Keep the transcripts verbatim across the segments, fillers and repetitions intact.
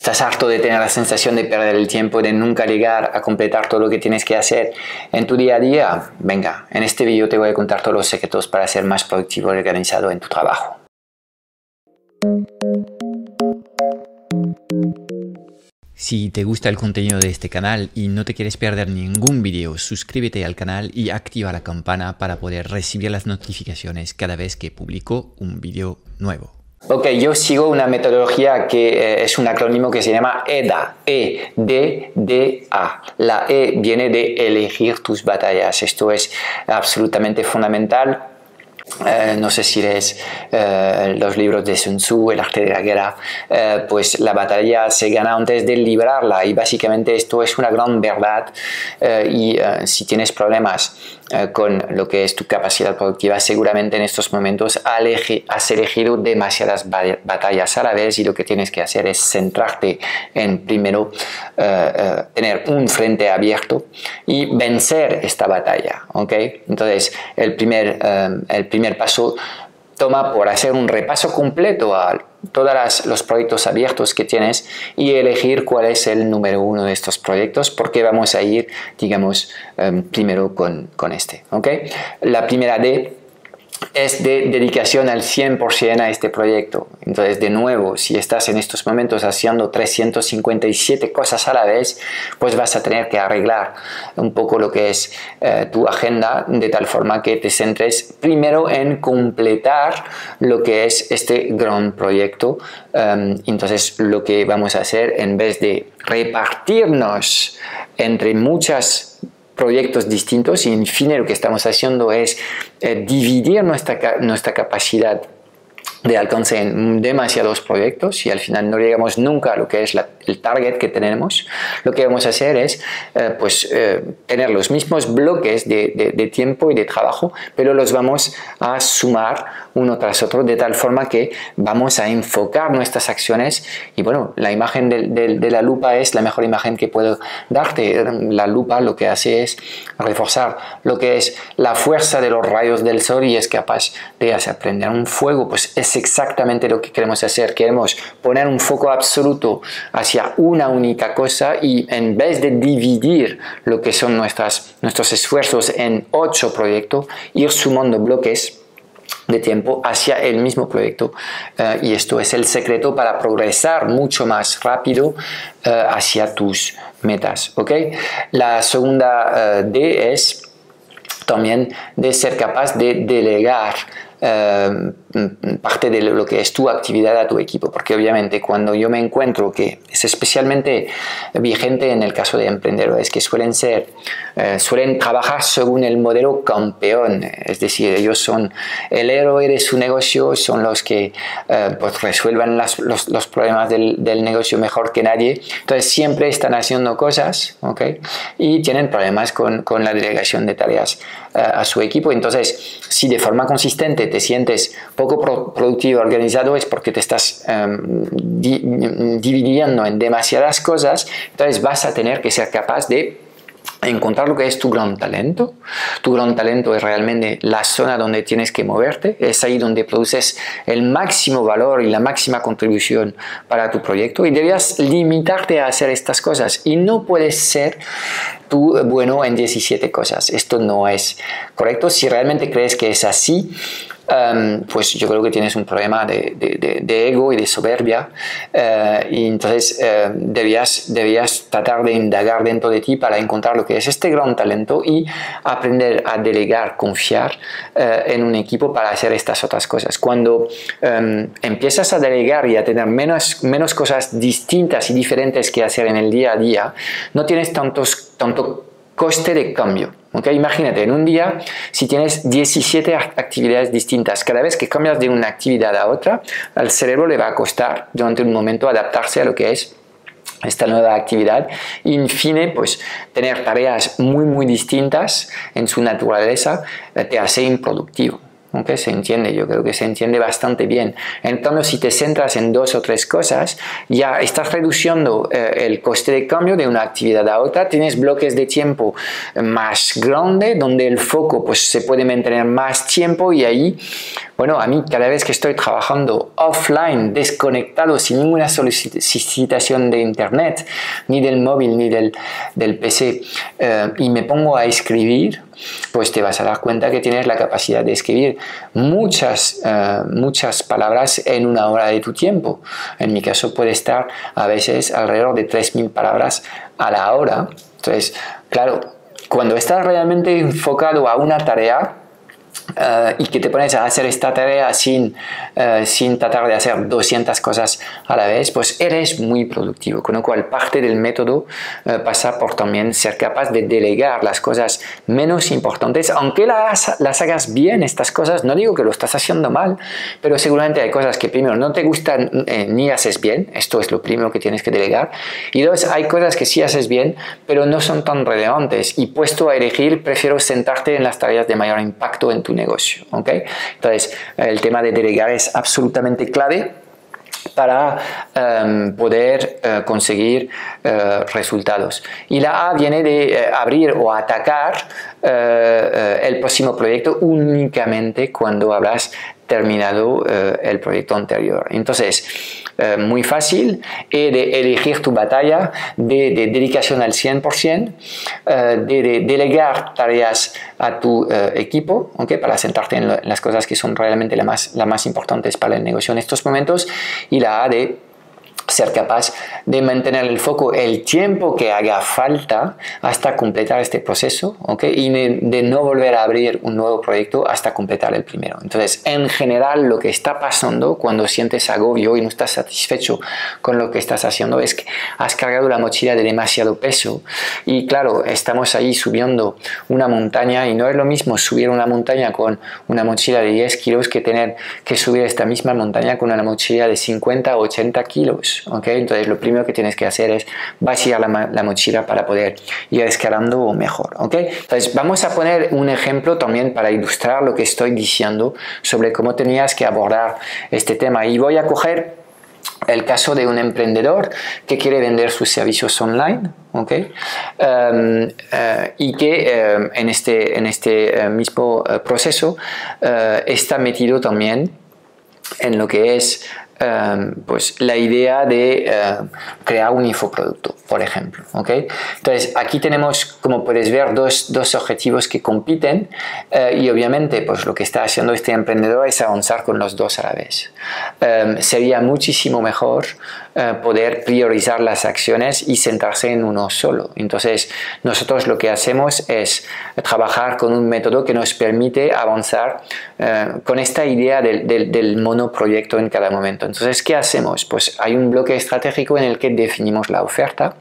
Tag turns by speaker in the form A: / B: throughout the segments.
A: Estás harto de tener la sensación de perder el tiempo, de nunca llegar a completar todo lo que tienes que hacer en tu día a día. Venga, en este vídeo te voy a contar todos los secretos para ser más productivo y organizado en tu trabajo. Si te gusta el contenido de este canal y no te quieres perder ningún vídeo, suscríbete al canal y activa la campana para poder recibir las notificaciones cada vez que publico un vídeo nuevo. Ok, yo sigo una metodología que eh, es un acrónimo que se llama E D A, E D D A. La E viene de elegir tus batallas. Esto es absolutamente fundamental. Eh, no sé si lees eh, los libros de Sun Tzu, El arte de la guerra, eh, pues la batalla se gana antes de librarla, y básicamente esto es una gran verdad. Eh, y eh, si tienes problemas eh, con lo que es tu capacidad productiva, seguramente en estos momentos has elegido demasiadas batallas a la vez, y lo que tienes que hacer es centrarte en primero eh, eh, tener un frente abierto y vencer esta batalla, ¿ok? Entonces el primer, eh, el primer paso toma por hacer un repaso completo a todos los proyectos abiertos que tienes y elegir cuál es el número uno de estos proyectos, porque vamos a ir, digamos, um, primero con, con este, ¿ok? La primera D es de dedicación al cien por ciento a este proyecto. Entonces, de nuevo, si estás en estos momentos haciendo trescientas cincuenta y siete cosas a la vez, pues vas a tener que arreglar un poco lo que es eh, tu agenda, de tal forma que te centres primero en completar lo que es este gran proyecto. Um, entonces, lo que vamos a hacer, en vez de repartirnos entre muchas proyectos distintos, y en fin lo que estamos haciendo es eh, dividir nuestra, nuestra capacidad de alcance en demasiados proyectos, y al final no llegamos nunca a lo que es la, el target que tenemos. Lo que vamos a hacer es eh, pues, eh, tener los mismos bloques de, de, de tiempo y de trabajo, pero los vamos a sumar uno tras otro, de tal forma que vamos a enfocar nuestras acciones. Y bueno, la imagen de, de, de la lupa es la mejor imagen que puedo darte. La lupa lo que hace es reforzar lo que es la fuerza de los rayos del sol, y es capaz de hacer prender un fuego. Pues es exactamente lo que queremos hacer. Queremos poner un foco absoluto hacia una única cosa, y en vez de dividir lo que son nuestras, nuestros esfuerzos en ocho proyectos, ir sumando bloques de tiempo hacia el mismo proyecto. Uh, y esto es el secreto para progresar mucho más rápido uh, hacia tus metas, ¿ok? La segunda uh, D es también de ser capaz de delegar Uh, parte de lo que es tu actividad a tu equipo, porque obviamente cuando yo me encuentro, que es especialmente vigente en el caso de emprendedores que suelen ser uh, suelen trabajar según el modelo campeón, es decir, ellos son el héroe de su negocio, son los que uh, pues resuelvan las, los, los problemas del, del negocio mejor que nadie. Entonces siempre están haciendo cosas, ¿ok? Y tienen problemas con, con la delegación de tareas uh, a su equipo. Entonces, si de forma consistente te sientes poco pro productivo, organizado, es porque te estás um, di dividiendo en demasiadas cosas. Entonces vas a tener que ser capaz de encontrar lo que es tu gran talento. Tu gran talento es realmente la zona donde tienes que moverte, es ahí donde produces el máximo valor y la máxima contribución para tu proyecto, y debías limitarte a hacer estas cosas, y no puedes ser tú bueno en diecisiete cosas. Esto no es correcto. Si realmente crees que es así, Um, pues yo creo que tienes un problema de, de, de, de ego y de soberbia, uh, y entonces uh, debías, debías tratar de indagar dentro de ti para encontrar lo que es este gran talento y aprender a delegar, confiar uh, en un equipo para hacer estas otras cosas. Cuando um, empiezas a delegar y a tener menos, menos cosas distintas y diferentes que hacer en el día a día, no tienes tantos, tanto coste de cambio. Okay, imagínate, en un día, si tienes diecisiete actividades distintas, cada vez que cambias de una actividad a otra, al cerebro le va a costar durante un momento adaptarse a lo que es esta nueva actividad, y en fin, pues tener tareas muy muy distintas en su naturaleza te hace improductivo.
B: ¿okay? Se entiende, yo creo que se entiende bastante bien. En cambio, si te centras en dos o tres cosas, ya estás reduciendo eh, el coste de cambio de una actividad a otra, tienes bloques de tiempo más grandes donde el foco pues, se puede mantener más tiempo y ahí, bueno, a mí cada vez que estoy trabajando offline, desconectado, sin ninguna solicitación de internet, ni del móvil, ni del, del P C, eh, y me pongo a escribir, pues te vas a dar cuenta que tienes la capacidad de escribir muchas, uh, muchas palabras en una hora de tu tiempo. En mi caso puede estar a veces alrededor de tres mil palabras a la hora. Entonces, claro, cuando estás realmente enfocado a una tarea, Uh, y que te pones a hacer esta tarea sin, uh, sin tratar de hacer doscientas cosas a la vez, pues eres muy productivo. Con lo cual, parte del método uh, pasa por también ser capaz de delegar las cosas menos importantes, aunque las, las hagas bien, estas cosas. No digo que lo estás haciendo mal, pero seguramente hay cosas que primero no te gustan eh, ni haces bien. Esto es lo primero que tienes que delegar. Y dos, hay cosas que sí haces bien, pero no son tan relevantes. Y puesto a elegir, prefiero sentarte en las tareas de mayor impacto en tu negocio, ¿ok? Entonces, el tema de delegar es absolutamente clave para um, poder uh, conseguir uh, resultados. Y la A viene de uh, abrir o atacar uh, uh, el próximo proyecto únicamente cuando habrás terminado uh, el proyecto anterior. Entonces, Uh, muy fácil eh, de elegir tu batalla, de, de dedicación al cien por ciento, uh, de, de delegar tareas a tu uh, equipo, ¿okay? Para centrarte en, lo, en las cosas que son realmente las más, la más importantes para el negocio en estos momentos, y la A de ser capaz de mantener el foco el tiempo que haga falta hasta completar este proceso, ¿okay? Y de, de no volver a abrir un nuevo proyecto hasta completar el primero. Entonces, en general, lo que está pasando cuando sientes agobio y no estás satisfecho con lo que estás haciendo es que has cargado la mochila de demasiado peso. Y claro, estamos ahí subiendo una montaña y no es lo mismo subir una montaña con una mochila de diez kilos que tener que subir esta misma montaña con una mochila de cincuenta o ochenta kilos. ¿Okay? Entonces lo primero que tienes que hacer es vaciar la, la mochila para poder ir escalando mejor. ¿Okay? Entonces vamos a poner un ejemplo también para ilustrar lo que estoy diciendo sobre cómo tenías que abordar este tema, y voy a coger el caso de un emprendedor que quiere vender sus servicios online, ¿okay? um, uh, y que um, en este, en este uh, mismo uh, proceso uh, está metido también en lo que es Um, pues la idea de uh, crear un infoproducto, por ejemplo, ¿okay? Entonces aquí tenemos, como puedes ver, dos, dos objetivos que compiten, uh, y obviamente pues lo que está haciendo este emprendedor es avanzar con los dos a la vez. Um, sería muchísimo mejor uh, poder priorizar las acciones y centrarse en uno solo. Entonces nosotros lo que hacemos es trabajar con un método que nos permite avanzar uh, con esta idea del, del, del monoproyecto en cada momento. Entonces, ¿qué hacemos? Pues hay un bloque estratégico en el que definimos la oferta,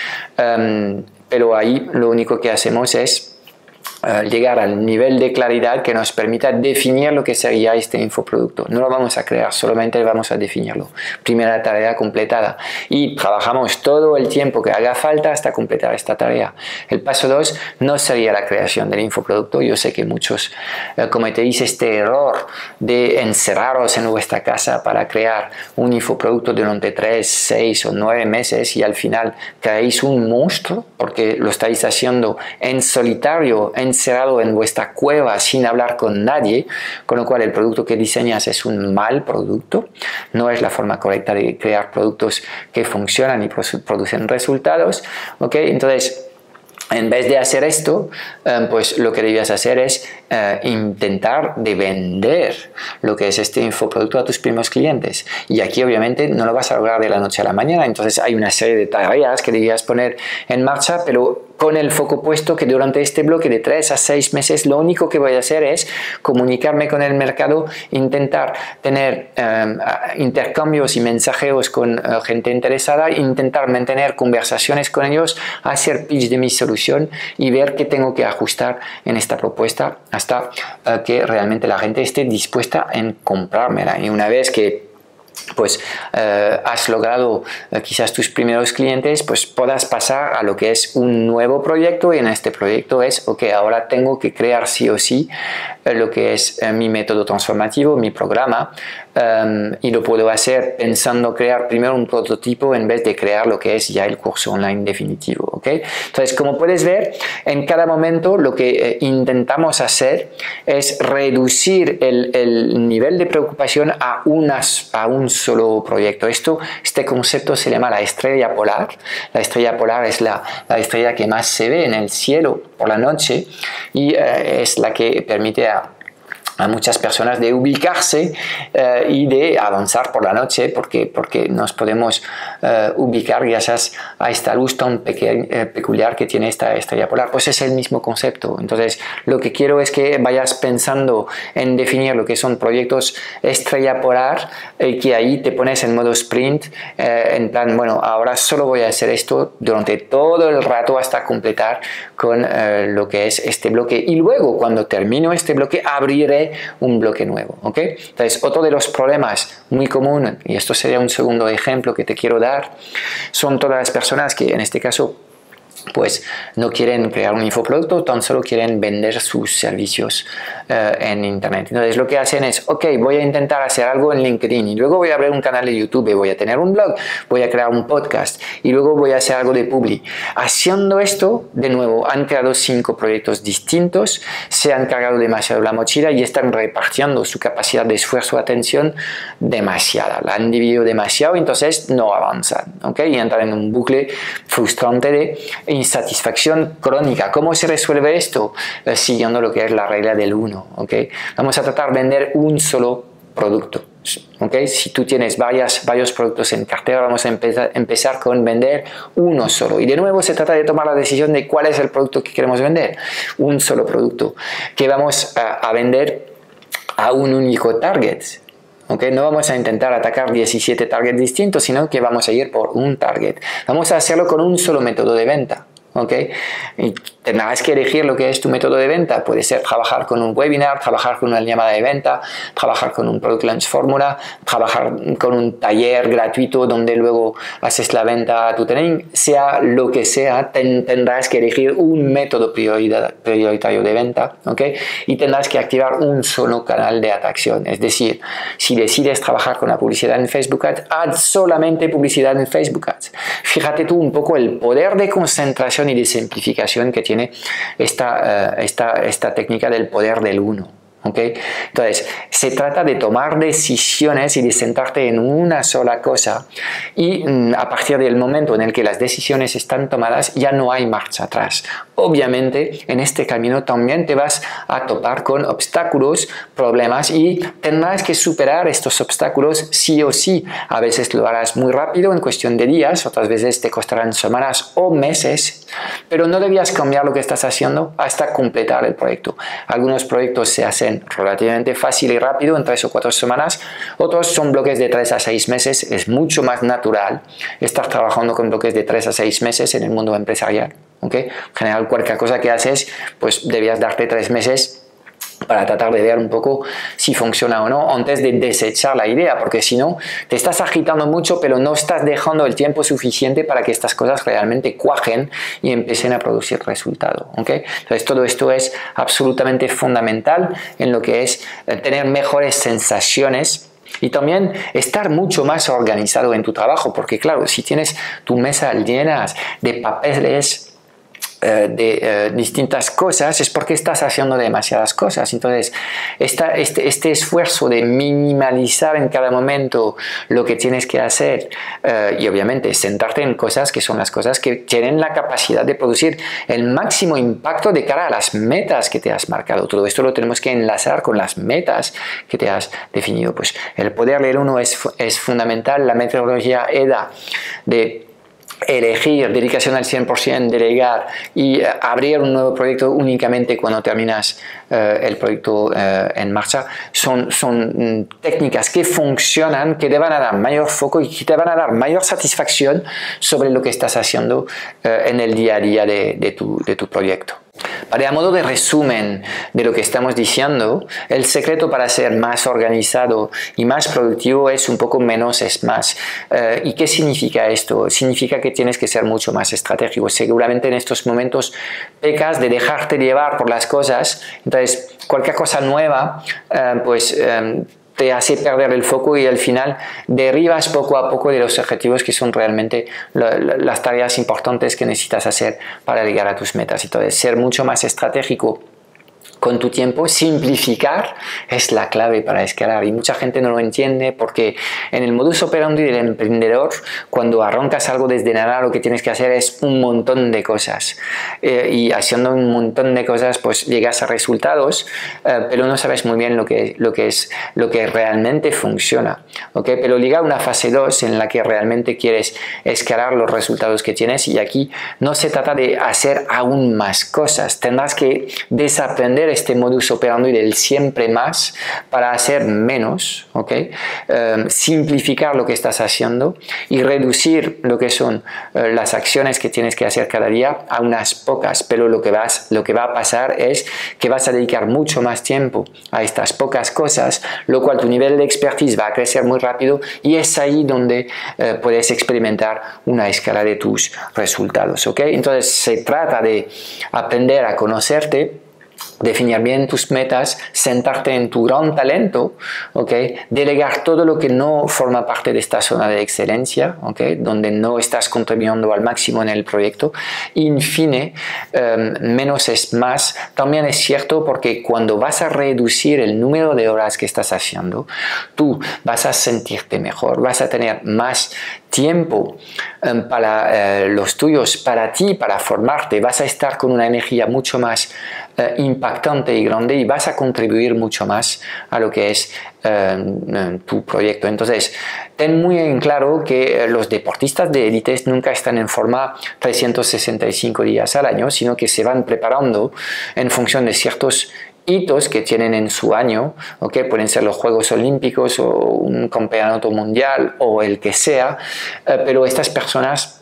B: um, pero ahí lo único que hacemos es Uh, llegar al nivel de claridad que nos permita definir lo que sería este infoproducto. No lo vamos a crear, solamente vamos a definirlo. Primera tarea completada. Y trabajamos todo el tiempo que haga falta hasta completar esta tarea. El paso dos no sería la creación del infoproducto. Yo sé que muchos uh, cometéis este error de encerraros en vuestra casa para crear un infoproducto durante tres, seis o nueve meses y al final creáis un monstruo porque lo estáis haciendo en solitario, en encerrado en vuestra cueva sin hablar con nadie, con lo cual el producto que diseñas es un mal producto. No es la forma correcta de crear productos que funcionan y producen resultados, ¿ok? Entonces, en vez de hacer esto, pues lo que debías hacer es uh, intentar de vender lo que es este infoproducto a tus primeros clientes. Y aquí obviamente no lo vas a lograr de la noche a la mañana. Entonces hay una serie de tareas que debías poner en marcha, pero con el foco puesto que durante este bloque de tres a seis meses lo único que voy a hacer es comunicarme con el mercado, intentar tener um, intercambios y mensajeos con uh, gente interesada, intentar mantener conversaciones con ellos, hacer pitch de mi solución y ver qué tengo que ajustar en esta propuesta hasta uh, que realmente la gente esté dispuesta en comprármela. Y una vez que pues eh, has logrado eh, quizás tus primeros clientes, pues puedas pasar a lo que es un nuevo proyecto, y en este proyecto es, ok, ahora tengo que crear sí o sí eh, lo que es eh, mi método transformativo, mi programa, um, y lo puedo hacer pensando crear primero un prototipo en vez de crear lo que es ya el curso online definitivo, ¿ok? Entonces, como puedes ver, en cada momento lo que eh, intentamos hacer es reducir el, el nivel de preocupación a, unas, a un solo proyecto. Esto, este concepto se llama la estrella polar. La estrella polar es la, la estrella que más se ve en el cielo por la noche, y eh, es la que permite a a muchas personas de ubicarse eh, y de avanzar por la noche, porque, porque nos podemos eh, ubicar gracias a esta luz tan peque eh, peculiar que tiene esta estrella polar. Pues es el mismo concepto. Entonces, lo que quiero es que vayas pensando en definir lo que son proyectos estrella polar, y eh, que ahí te pones en modo sprint, eh, en plan, bueno, ahora solo voy a hacer esto durante todo el rato hasta completar con eh, lo que es este bloque, y luego cuando termino este bloque abriré un bloque nuevo, ¿ok? Entonces, otro de los problemas muy común, y esto sería un segundo ejemplo que te quiero dar, son todas las personas que en este caso pues no quieren crear un infoproducto, tan solo quieren vender sus servicios uh, en internet. Entonces lo que hacen es, ok, voy a intentar hacer algo en LinkedIn, y luego voy a abrir un canal de YouTube, voy a tener un blog, voy a crear un podcast, y luego voy a hacer algo de Publi. Haciendo esto, de nuevo, han creado cinco proyectos distintos, se han cargado demasiado la mochila y están repartiendo su capacidad de esfuerzo y atención demasiada. La han dividido demasiado, entonces no avanzan, ¿ok? Y entran en un bucle frustrante de insatisfacción crónica. ¿Cómo se resuelve esto? Eh, siguiendo lo que es la regla del uno, ¿ok? Vamos a tratar de vender un solo producto, ¿ok? Si tú tienes varias, varios productos en cartera, vamos a empezar, empezar con vender uno solo. Y de nuevo se trata de tomar la decisión de cuál es el producto que queremos vender. Un solo producto que vamos a, a vender a un único target. Okay, no vamos a intentar atacar diecisiete targets distintos, sino que vamos a ir por un target. Vamos a hacerlo con un solo método de venta. ¿Okay? Y tendrás que elegir lo que es tu método de venta. Puede ser trabajar con un webinar, trabajar con una llamada de venta, trabajar con un Product Launch Fórmula, trabajar con un taller gratuito donde luego haces la venta a tu training. Sea lo que sea, ten, tendrás que elegir un método prioritario de venta, ¿okay? Y tendrás que activar un solo canal de atracción. Es decir, si decides trabajar con la publicidad en Facebook Ads, haz solamente publicidad en Facebook Ads. Fíjate tú un poco el poder de concentración y de simplificación que tiene esta, uh, esta, esta técnica del poder del uno. ¿Okay? Entonces, se trata de tomar decisiones y de sentarte en una sola cosa, y mm, a partir del momento en el que las decisiones están tomadas ya no hay marcha atrás. Obviamente en este camino también te vas a topar con obstáculos, problemas, y tendrás que superar estos obstáculos sí o sí. A veces lo harás muy rápido en cuestión de días, otras veces te costarán semanas o meses, pero no debías cambiar lo que estás haciendo hasta completar el proyecto. Algunos proyectos se hacen relativamente fácil y rápido en tres o cuatro semanas, otros son bloques de tres a seis meses. Es mucho más natural estar trabajando con bloques de tres a seis meses en el mundo empresarial, ¿okay? En general, cualquier cosa que haces, pues debías darte tres meses para tratar de ver un poco si funciona o no antes de desechar la idea, porque si no te estás agitando mucho pero no estás dejando el tiempo suficiente para que estas cosas realmente cuajen y empiecen a producir resultado, ¿okay? Entonces todo esto es absolutamente fundamental en lo que es tener mejores sensaciones y también estar mucho más organizado en tu trabajo, porque claro, si tienes tu mesa llena de papeles de eh, distintas cosas, es porque estás haciendo demasiadas cosas. Entonces esta, este, este esfuerzo de minimalizar en cada momento lo que tienes que hacer, eh, y obviamente sentarte en cosas que son las cosas que tienen la capacidad de producir el máximo impacto de cara a las metas que te has marcado. Todo esto lo tenemos que enlazar con las metas que te has definido. Pues el poder del uno es, es fundamental. La metodología E D A de elegir, dedicación al cien por ciento, delegar y uh, abrir un nuevo proyecto únicamente cuando terminas uh, el proyecto uh, en marcha, son, son um, técnicas que funcionan, que te van a dar mayor foco y que te van a dar mayor satisfacción sobre lo que estás haciendo uh, en el día a día de, de, tu, de tu proyecto. Para a modo de resumen de lo que estamos diciendo, el secreto para ser más organizado y más productivo es un poco menos es más. Uh, ¿Y qué significa esto? Significa que tienes que ser mucho más estratégico. Seguramente en estos momentos pecas de dejarte llevar por las cosas, entonces cualquier cosa nueva, uh, pues um, te hace perder el foco y al final derribas poco a poco de los objetivos que son realmente la, la, las tareas importantes que necesitas hacer para llegar a tus metas. Entonces, ser mucho más estratégico con tu tiempo, simplificar es la clave para escalar y mucha gente no lo entiende porque en el modus operandi del emprendedor, cuando arrancas algo desde nada, lo que tienes que hacer es un montón de cosas eh, y haciendo un montón de cosas pues llegas a resultados, eh, pero no sabes muy bien lo que, lo que es lo que realmente funciona, ¿okay? Pero llega a una fase dos en la que realmente quieres escalar los resultados que tienes y aquí no se trata de hacer aún más cosas, tendrás que desaprender este modus operandi del siempre más para hacer menos, ¿okay? Um, simplificar lo que estás haciendo y reducir lo que son uh, las acciones que tienes que hacer cada día a unas pocas, pero lo que, vas, lo que va a pasar es que vas a dedicar mucho más tiempo a estas pocas cosas, lo cual tu nivel de expertise va a crecer muy rápido y es ahí donde uh, puedes experimentar una escala de tus resultados, ¿okay? Entonces se trata de aprender a conocerte, definir bien tus metas, sentarte en tu gran talento, ¿okay? Delegar todo lo que no forma parte de esta zona de excelencia, ¿okay? Donde no estás contribuyendo al máximo en el proyecto. Y, en fin, um, menos es más. También es cierto porque cuando vas a reducir el número de horas que estás haciendo, tú vas a sentirte mejor, vas a tener más tiempo um, para uh, los tuyos, para ti, para formarte, vas a estar con una energía mucho más uh, impactante y grande y vas a contribuir mucho más a lo que es uh, tu proyecto. Entonces, ten muy en claro que los deportistas de élites nunca están en forma trescientos sesenta y cinco días al año, sino que se van preparando en función de ciertos hitos que tienen en su año, ¿okay? Pueden ser los Juegos Olímpicos o un campeonato mundial o el que sea, eh, pero estas personas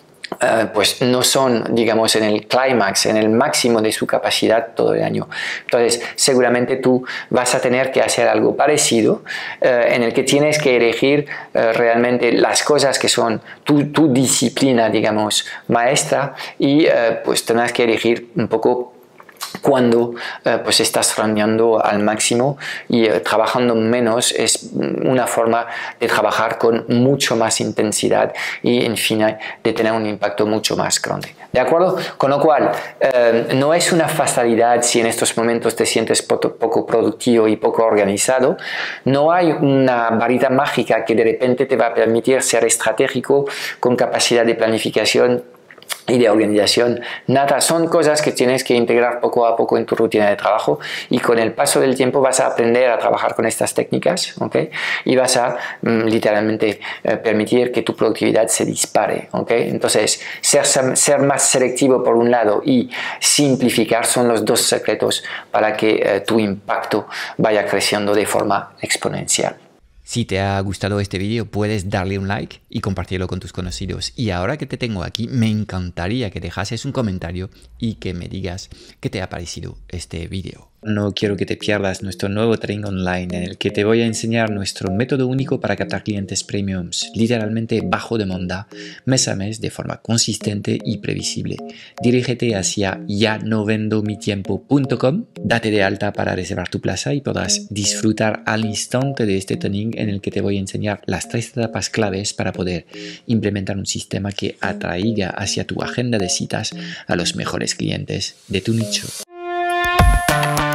B: Uh, pues no son, digamos, en el clímax, en el máximo de su capacidad todo el año. Entonces, seguramente tú vas a tener que hacer algo parecido, uh, en el que tienes que elegir uh, realmente las cosas que son tu, tu disciplina, digamos, maestra y uh, pues tendrás que elegir un poco cuando eh, pues estás randeando al máximo y eh, trabajando menos es una forma de trabajar con mucho más intensidad y en fin de tener un impacto mucho más grande. ¿De acuerdo? Con lo cual, eh, no es una fatalidad si en estos momentos te sientes poco productivo y poco organizado. No hay una varita mágica que de repente te va a permitir ser estratégico con capacidad de planificación y de organización. Nada, son cosas que tienes que integrar poco a poco en tu rutina de trabajo y con el paso del tiempo vas a aprender a trabajar con estas técnicas, ¿okay? Y vas a mm, literalmente eh, permitir que tu productividad se dispare, ¿okay? Entonces, ser, ser más selectivo por un lado y simplificar son los dos secretos para que eh, tu impacto vaya creciendo de forma exponencial.
A: Si te ha gustado este vídeo, puedes darle un like y compartirlo con tus conocidos. Y ahora que te tengo aquí, me encantaría que dejases un comentario y que me digas qué te ha parecido este vídeo. No quiero que te pierdas nuestro nuevo training online en el que te voy a enseñar nuestro método único para captar clientes premiums, literalmente bajo demanda, mes a mes de forma consistente y previsible. Dirígete hacia ya no vendo mi tiempo punto com, date de alta para reservar tu plaza y podrás disfrutar al instante de este training en el que te voy a enseñar las tres etapas claves para poder implementar un sistema que atraiga hacia tu agenda de citas a los mejores clientes de tu nicho.